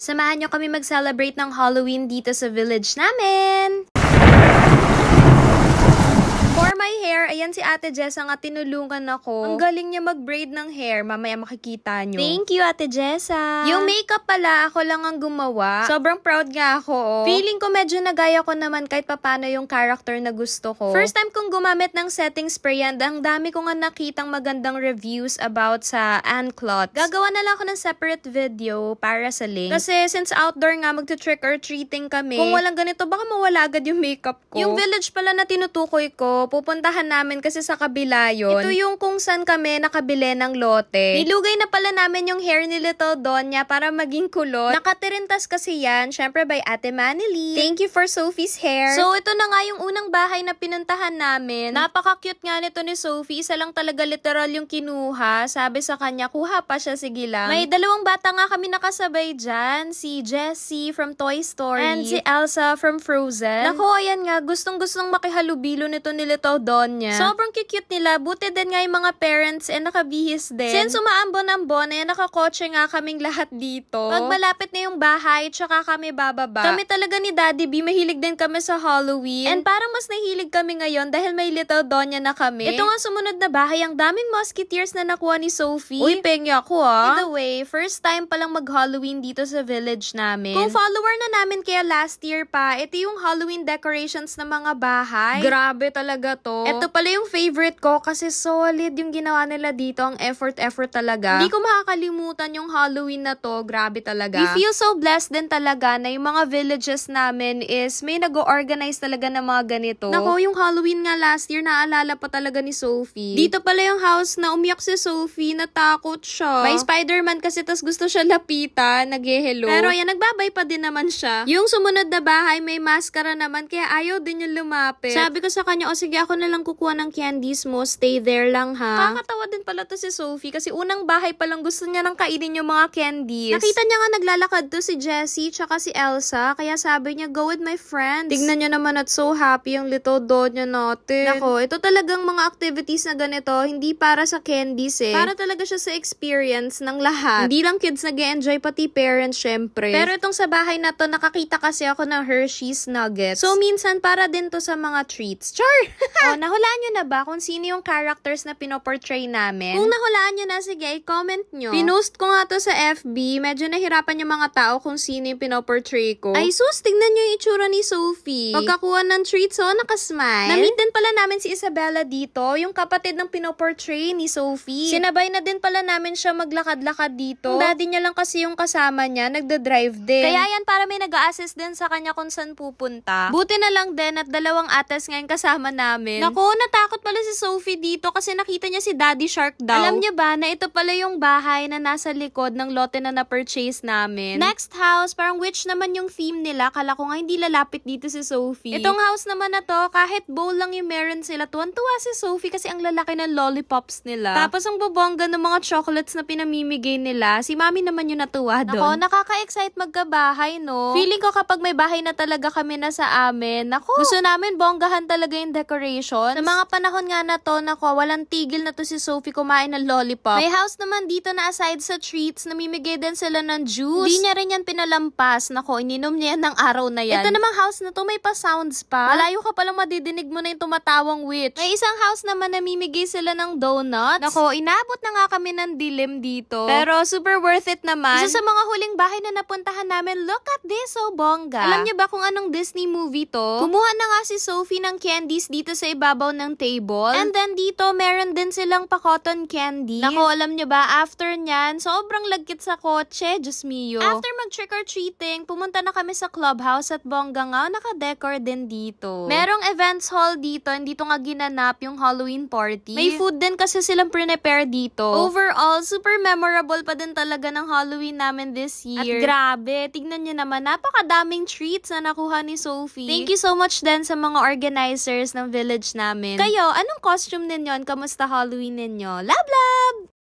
Samahan nyo kami mag-celebrate ng Halloween dito sa village namin! For my hair, ayan si Ate Jessa nga tinulungan ako. Ang galing niya mag-braid ng hair. Mamaya makikita nyo. Thank you, Ate Jessa. Yung makeup pala, ako lang ang gumawa. Sobrang proud nga ako, oh. Feeling ko medyo nagaya ko naman kahit papano yung character na gusto ko. First time kong gumamit ng setting spray yan. Ang dami ko nga nakitang magandang reviews about sa Ann Cloth. Gagawa na lang ako ng separate video para sa link. Kasi since outdoor nga, magta-trick or treating kami. Kung walang ganito, baka mawala agad yung makeup ko. Yung village pala na tinutukoy ko, pupuntahan namin kasi sa kabila yun. Ito yung kung saan kami nakabili ng lote. Nilugay na pala namin yung hair ni Little Donya para maging kulot. Nakatirintas kasi yan, syempre by Ate Manily. Thank you for Sophie's hair. So, ito na nga yung unang bahay na pinuntahan namin. Napaka-cute nga nito ni Sophie. Isa lang talaga literal yung kinuha. Sabi sa kanya, kuha pa siya, sige lang. May dalawang bata nga kami nakasabay dyan. Si Jessie from Toy Story. And si Elsa from Frozen. Naku, ayan nga, gustong-gustong makihalubilo nito ni Little Donya. Sobrang cute nila. Buti din nga yung mga parents nakabihis din. Since umaambon-ambon, nakakotse nga kaming lahat dito. Pag malapit na yung bahay, tsaka kami bababa. Kami talaga ni Daddy B, mahilig din kami sa Halloween. And parang mas nahilig kami ngayon dahil may Little Donya na kami. Ito nga sumunod na bahay, ang daming musketeers na nakuha ni Sophie. Uy, pengi ako ah. By the way, first time palang mag-Halloween dito sa village namin. Kung follower na namin kaya last year pa, ito yung Halloween decorations ng mga bahay. Grabe talaga to. Ito pala yung favorite ko kasi solid yung ginawa nila dito. Ang effort talaga. Hindi ko makakalimutan yung Halloween na to. Grabe talaga. We feel so blessed din talaga na yung mga villages namin is may nag-organize talaga ng mga ganito. Nako, yung Halloween nga last year, naalala pa talaga ni Sophie. Dito pala yung house na umiyak si Sophie, natakot siya. May Spider-Man kasi tas gusto siya lapitan, nag-hello. Pero yan, nagbabay pa din naman siya. Yung sumunod na bahay, may maskara naman, kaya ayaw din yung lumapit. Sabi ko sa kanya, o sige, ako na lang kukuha ng candies mo, stay there lang ha. Kakatawa din pala to si Sophie kasi unang bahay pa lang gusto niya nang kainin yung mga candies. Nakita niya nga naglalakad to si Jessie tsaka si Elsa, kaya sabi niya, go with my friends. Tignan niya naman at so happy yung Little Donya natin. Nako, ito talagang mga activities na ganito, hindi para sa candies Para talaga siya sa experience ng lahat. Hindi lang kids nag-e-enjoy, pati parents syempre. Pero itong sa bahay na to, nakakita kasi ako ng Hershey's Nuggets. So, minsan para din to sa mga treats. Char! O, nahulaan nyo na ba kung sino yung characters na pinoportray namin? Kung nahulaan nyo na, sige, comment nyo. Pinost ko nga to sa FB. Medyo nahirapan yung mga tao kung sino yung pinoportray ko. Ay sus, tignan nyo yung itsura ni Sophie. Pagkakuha ng treats, nakasmile. Na-meet din pala namin si Isabella dito, yung kapatid ng pinoportray ni Sophie. Sinabay na din pala namin siya maglakad-lakad dito. Ang daddy niya lang kasi yung kasama niya, nagda-drive din. Kaya yan, para may nag-a-assist din sa kanya kung saan pupunta. Buti na lang din at dalawang ates ngayon kasama namin. Naku, natakot pala si Sophie dito kasi nakita niya si Daddy Shark daw. Alam niya ba na ito pala yung bahay na nasa likod ng lote na na-purchase namin? Next house, parang witch naman yung theme nila. Kala ko nga hindi lalapit dito si Sophie. Itong house naman na to, kahit bowl lang yung meron sila, tuwan-tuwa si Sophie kasi ang lalaki ng lollipops nila. Tapos ang bobongga ng mga chocolates na pinamimigay nila, si Mami naman yung natuwa doon. Nako, nakaka-excite magkabahay, no? Feeling ko kapag may bahay na talaga kami na sa amin, nako, gusto namin bonggahan talaga yung decorations. Sa mga panahon nga na to, nako, walang tigil na to si Sophie kumain ng lollipop. May house naman dito na aside sa treats, namimigay din sila ng juice. Hindi niya rin yan pinalampas. Nako, ininom niya yan ng araw na yan. Ito namang house na to, may pa-sounds pa. Malayo ka palang madidinig mo na yung tumatawang witch. May isang house naman namimigay sila ng donuts. Nako, inabot na nga kami ng dilim dito. Pero super worth it naman. Isa sa mga huling bahay na napuntahan namin, look at this, so bongga. Alam niyo ba kung anong Disney movie to? Kumuha na nga si Sophie ng candies dito sa ibabaw ng table. And then dito, meron din silang pa-cotton candy. Nako, alam niyo ba, after nyan, sobrang lagkit sa kotse, Diyos mio. After mag-trick-or-treating, pumunta na kami sa clubhouse at bongga nga, naka-decor din dito. Merong events hall dito, and dito nga ginanap yung Halloween party. May food din kasi silang prepare dito. Overall, super memorable pa din talaga ng Halloween namin this year. At grabe, tignan nyo naman, napakadaming treats na nakuha ni Sophie. Thank you so much din sa mga organizers ng village namin. Kayo, anong costume ninyo? Kamusta Halloween ninyo? Love, love!